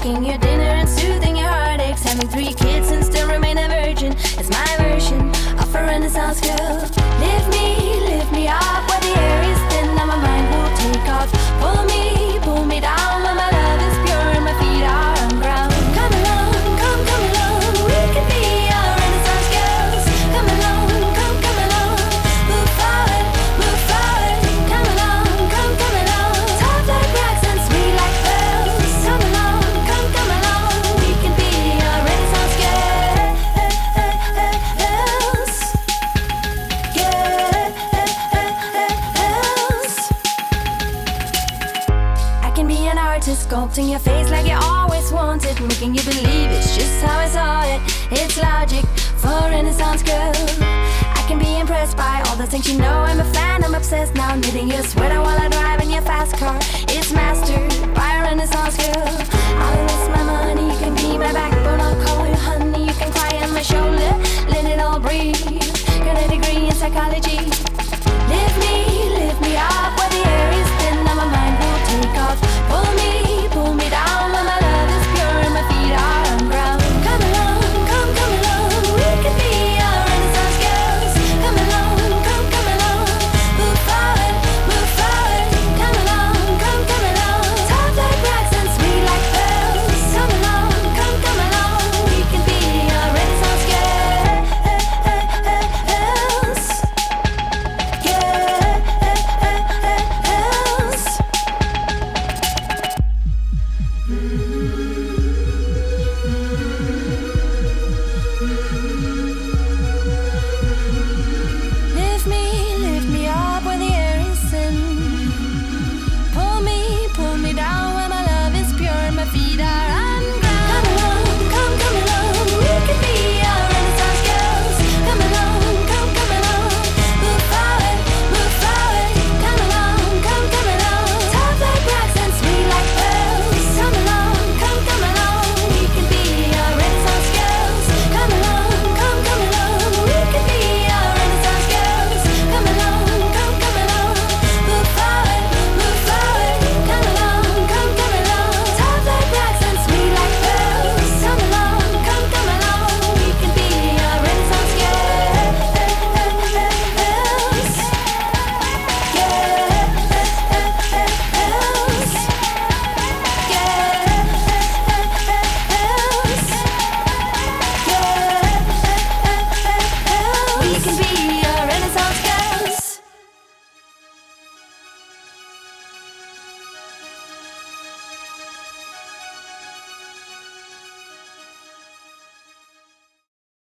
cooking your dinner and soothing your heartaches, having 3 kids and still remain a virgin. It's my version of a Renaissance girl. Lift me up where the air is thin and my mind will take off. Pull me down when my love is pure and my feet are on ground. Come along, come along, we can be our Renaissance girls. Come along, come along, move forward. Come along, come along, tough like rocks and sweet like pearls. Come along, come along, we can be our Renaissance girls. I can be an artist, sculpting your face like you always wanted, making you believe it's just how I saw it. It's logic for a Renaissance girl. I can be impressed by all the things you know. I'm a fan, I'm obsessed now, knitting your sweater while I drive in your fast car. It's mastered by a Renaissance